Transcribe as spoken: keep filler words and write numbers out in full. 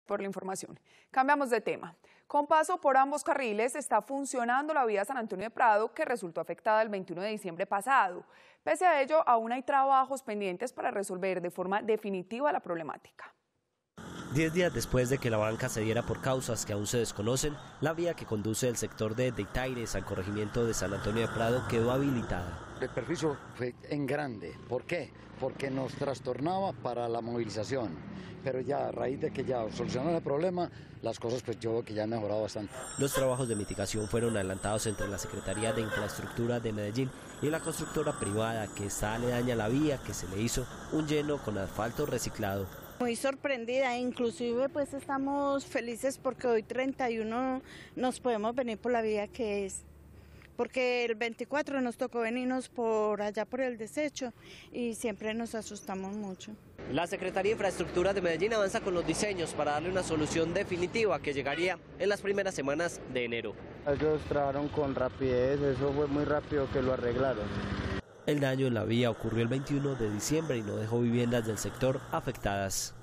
por la información. Cambiamos de tema. Con paso por ambos carriles está funcionando la vía San Antonio de Prado, que resultó afectada el veintiuno de diciembre pasado. Pese a ello, aún hay trabajos pendientes para resolver de forma definitiva la problemática. Diez días después de que la banca se diera por causas que aún se desconocen, la vía que conduce del sector de Deitaires al corregimiento de San Antonio de Prado quedó habilitada. El perjuicio fue en grande. ¿Por qué? Porque nos trastornaba para la movilización. Pero ya a raíz de que ya solucionó el problema, las cosas pues yo veo que ya han mejorado bastante. Los trabajos de mitigación fueron adelantados entre la Secretaría de Infraestructura de Medellín y la constructora privada que está aledaña a la vía, que se le hizo un lleno con asfalto reciclado. Muy sorprendida, inclusive pues estamos felices porque hoy treinta y uno nos podemos venir por la vía que es, porque el veinticuatro nos tocó venirnos por allá por el desecho y siempre nos asustamos mucho. La Secretaría de Infraestructura de Medellín avanza con los diseños para darle una solución definitiva que llegaría en las primeras semanas de enero. Ellos trabajaron con rapidez, eso fue muy rápido que lo arreglaron. El daño en la vía ocurrió el veintiuno de diciembre y no dejó viviendas del sector afectadas.